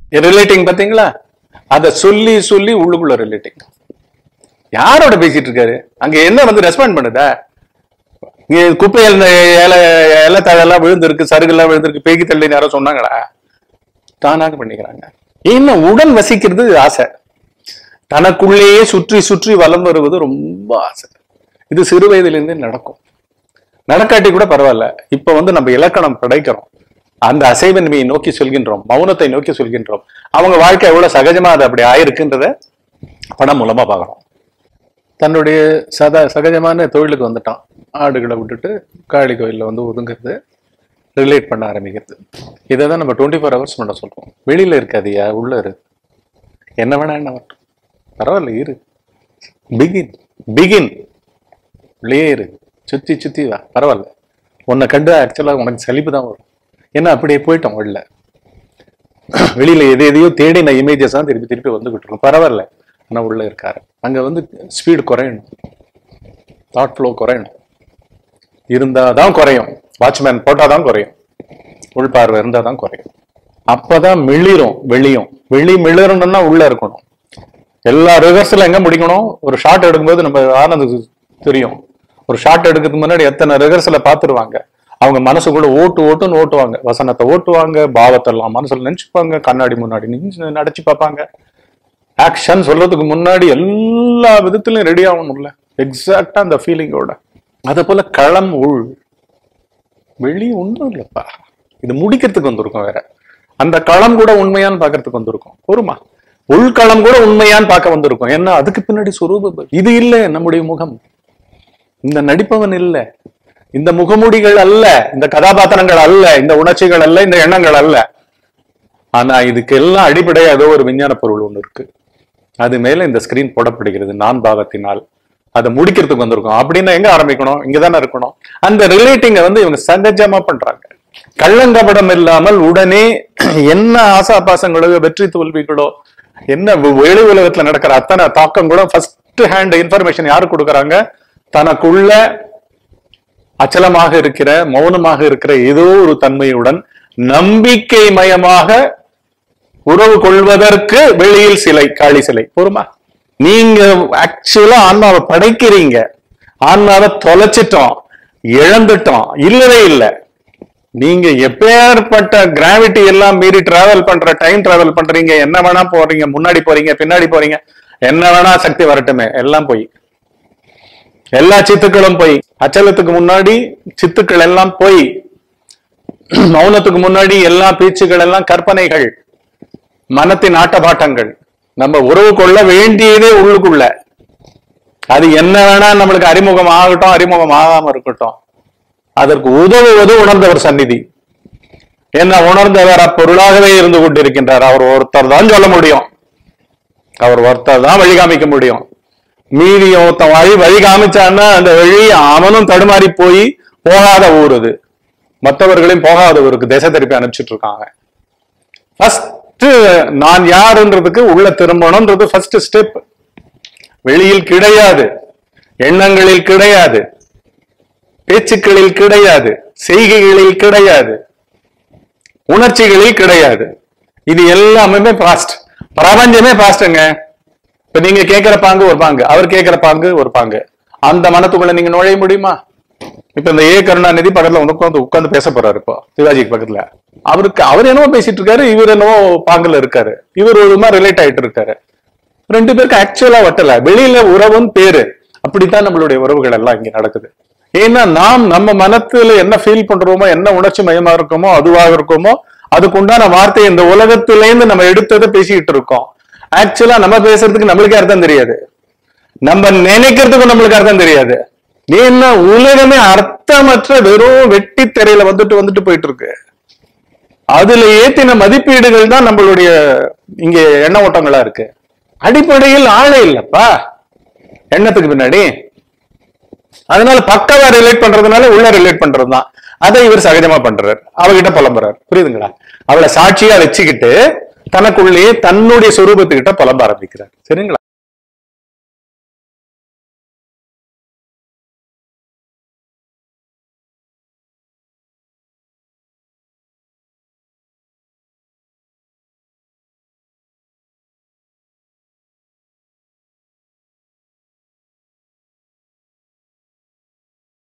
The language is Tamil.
ரிலேட்டிங் பாத்தீங்களா? அத சொல்லி சொல்லி உள்ளுக்குள்ள ரிலேட்டிங். யாரோட பேசிட்டு இருக்காரு? அங்க என்ன வந்து ரெஸ்பாண்ட் பண்ணுதா? இங்க குப்பையில் இலை தழெல்லாம் விழுந்திருக்கு, சருகெல்லாம் விழுந்திருக்கு, பேக்கி தள்ளி யாரோ சொன்னாங்களா? தானாக பண்ணிக்கிறாங்க. என்ன உடன் வசிக்கிறது ஆசை, தனக்குள்ளேயே சுற்றி சுற்றி வலம் வருவது ரொம்ப ஆசை. இது சிறு வயதிலிருந்தே நடக்கும். நடக்காட்டி கூட பரவாயில்ல, இப்ப வந்து நம்ம இலக்கணம் படைக்கிறோம், அந்த அசைவன்மையை நோக்கி சொல்கின்றோம், மௌனத்தை நோக்கி சொல்கின்றோம். அவங்க வாழ்க்கை எவ்வளவு சகஜமா அது அப்படி ஆயிருக்குன்றத படம் மூலமா பார்க்கறோம். தன்னுடைய சகஜமான தொழிலுக்கு வந்துட்டான். ஆடுகளை விட்டுட்டு காளி கோயில்ல வந்து ஒதுங்கிறது, ரிலேட் பண்ண ஆரம்பிக்கிறது. இதை தான் நம்ம 24 hours பண்ண சொல்றோம். வெளியில இருக்காதியா, உள்ள இரு, என்ன வேணா என்ன வரட்டும், பரவாயில்ல இரு, பிகின் பிகின், உள்ளே இரு, சுத்தி சுத்தி வா, பரவாயில்ல. உன்னை கண்டு ஆக்சுவலா உனக்கு சலிப்பு தான் வரும். ஏன்னா அப்படியே போயிட்டோம் வெளில. வெளியில எதையோ தேடின இமேஜஸ் தான் திருப்பி திருப்பி வந்துகிட்டு இருக்கும். பரவாயில்ல, ஆனா உள்ள இருக்காரு. அங்க வந்து ஸ்பீடு குறையணும், தாட் ஃப்ளோ குறையணும், இருந்தாதான் குறையும். வாட்ச்மேன் போட்டாதான் குறையும், உள்பார்வை இருந்தாதான் குறையும். அப்பதான் மிளிரும் வெளியும். வெளி மிளிரணும்னா உள்ள இருக்கணும். எல்லா ரிஹர்சலும் எங்க முடிக்கணும்? ஒரு ஷாட் எடுக்கும்போது நம்ம ஆனந்துக்கு தெரியும், ஒரு ஷாட் எடுக்கிறதுக்கு முன்னாடி எத்தனை ரிஹர்சலை பார்த்துருவாங்க. அவங்க மனசுக்குள்ள ஓட்டுன்னு ஓட்டுவாங்க, வசனத்தை ஓட்டுவாங்க, பாவத்தை எல்லாம் மனசுல நினைச்சுப்பாங்க, கண்ணாடி முன்னாடி நடிச்சு பார்ப்பாங்க. ஆக்ஷன் சொல்றதுக்கு முன்னாடி எல்லா விதத்திலையும் ரெடி ஆகணும்ல, எக்ஸாக்டா அந்த ஃபீலிங்கோட. அதே போல களம் உள், வெளி ஒண்ணும் இல்லப்பா. இது முடிக்கிறதுக்கு வந்திருக்கும் வேற. அந்த களம் கூட உண்மையான்னு பாக்குறதுக்கு வந்திருக்கும். பொறுமா, உள்களம் கூட உண்மையான்னு பார்க்க வந்திருக்கும். ஏன்னா அதுக்கு பின்னாடி சுரூப இது இல்ல. நம்முடைய முகம், இந்த நடிப்பவன் இல்ல, இந்த முகமூடிகள் அல்ல, இந்த கதாபாத்திரங்கள் அல்ல, இந்த உணர்ச்சிகள் அல்ல, இந்த எண்ணங்கள் அல்ல. ஆனா இதுக்கு எல்லாம் அடிப்படையா ஏதோ ஒரு விஞ்ஞான பொருள் ஒண்ணு இருக்கு. அது மேல இந்த ஸ்கிரீன் போடப்படுகிறது நான் பாவத்தினால். அதை முடிக்கிறதுக்கு வந்திருக்கும். அப்படின்னா எங்க ஆரம்பிக்கணும்? இங்கதானே இருக்கணும். அந்த ரிலேட்டிங்க வந்து இவங்க சகஜமா பண்றாங்க. கள்ளங்கபடம் இல்லாமல் உடனே என்ன ஆசாபாசங்களோ வெற்றி தோல்விகளோ என்ன வெளி உலகத்துல நடக்கிற அத்தனை தாக்கம் கூட ஃபர்ஸ்ட் ஹேண்ட் இன்ஃபர்மேஷன் யாரு கொடுக்கறாங்க? தனக்குள்ள அச்சலமாக இருக்கிற, மௌனமாக இருக்கிற ஏதோ ஒரு தன்மையுடன் நம்பிக்கை மயமாக உறவு கொள்வதற்கு வெளியில் சிலை, காளி சிலை. பொறுமா, நீங்க ஆக்சுவலா ஆன்மாவை படைக்கிறீங்க, ஆன்மாவை தொலைச்சிட்டோம், இழந்துட்டோம், இல்லவே இல்லை. நீங்க எப்பேற்பட்ட கிராவிட்டி எல்லாம் மீறி டிராவல் பண்ற, டைம் டிராவல் பண்றீங்க, என்ன வேணா போறீங்க, முன்னாடி போறீங்க, பின்னாடி போறீங்க, என்ன வேணா சக்தி வரட்டுமே, எல்லாம் போய், எல்லா சித்துக்களும் போய். அச்சலத்துக்கு முன்னாடி சித்துக்கள் எல்லாம் போய், மௌனத்துக்கு முன்னாடி எல்லா பேச்சுகள் எல்லாம் கற்பனைகள், மனத்தின் ஆட்டபாட்டங்கள். நம்ம உறவு கொள்ள வேண்டியதே உள்ளுக்குள்ள. அது என்ன வேணா நம்மளுக்கு அறிமுகம் ஆகட்டும், அறிமுகம் ஆகாம இருக்கட்டும், அதற்கு உதவுவது உணர்ந்தவர் சந்நிதி. என்ன உணர்ந்தவர் அப்பொருளாகவே இருந்து கொண்டிருக்கின்றார். அவர் ஒருத்தர் தான் சொல்ல முடியும், அவர் ஒருத்தர் தான் வழிகாமிக்க முடியும். மீதி ஒருத்தன் வழி காமிச்சான்னா அந்த வழி அவனும் தடுமாறி போய் போகாத ஊர் அது. மற்றவர்களையும் போகாத ஊருக்கு திசை திருப்பி அனுப்பிச்சிட்டு இருக்காங்க. ஃபர்ஸ்ட் நான் யாருன்றதுக்கு உள்ள திரும்பணும்ன்றது ஃபர்ஸ்ட் ஸ்டெப். வெளியில் கிடையாது, எண்ணங்களில் கிடையாது, பேச்சுக்களில் கிடையாது, செய்கைகளில் கிடையாது, உணர்ச்சிகளில் கிடையாது. இது எல்லாமே பாஸ்ட். பிரபஞ்சமே பாஸ்ட்ங்க. இப்ப நீங்க கேட்கிற பாங்கு ஒரு பாங்கு, அவர் கேட்கிற பாங்கு ஒரு பாங்கு. அந்த மனத்துக்குள்ள நீங்க நுழைய முடியுமா? இப்ப இந்த கருணாநிதி பக்கத்துல உட்கார்ந்து பேச போறாரு இப்போ சிவாஜிக்கு பக்கத்துல. அவர் என்னவோ பேசிட்டு இருக்காரு, இவர் என்னவோ பாங்குல இருக்காரு, இவர் ஒரு மாதிரி ரிலேட் ஆயிட்டு இருக்காரு. ரெண்டு பேருக்கு ஆக்சுவலா வட்டல, வெளியில உறவுன்னு பேரு. அப்படித்தான் நம்மளுடைய உறவுகள் எல்லாம் இங்க நடக்குது. ஏன்னா நாம் நம்ம மனத்துல என்ன ஃபீல் பண்றோமோ, என்ன உணர்ச்சி மயமா இருக்கோமோ, அதுவாக இருக்கோமோ, அதுக்கு உண்டான வார்த்தை இந்த உலகத்திலேருந்து நம்ம எடுத்ததை பேசிக்கிட்டு இருக்கோம். ஆக்சுவலா நம்ம பேசுறதுக்கு நம்மளுக்கே அர்த்தம் தெரியாது, நம்ம நினைக்கிறதுக்கும் நம்மளுக்கு அர்த்தம் தெரியாது. ஏன்னா உலகமே அர்த்தமற்ற வெறும் வெட்டி திரையில வந்துட்டு போயிட்டு இருக்கு. அதுல ஏத்தின மதிப்பீடுகள் தான் நம்மளுடைய இங்க எண்ண ஓட்டங்களா இருக்கு. அடிப்படையில் ஆளே இல்லப்பா எண்ணத்துக்கு பின்னாடி. அதனால பக்கவா ரிலேட் பண்றதுனால உள்ள ரிலேட் பண்றதுதான். அதை இவர் சகஜமா பண்றாரு, அவகிட்ட புலம்புறாரு. புரியுதுங்களா? அவளை சாட்சியா வச்சுக்கிட்டு தனக்குள்ளேயே தன்னுடைய சொரூபத்துக்கிட்ட புலம்ப ஆரம்பிக்கிறார். சரிங்களா?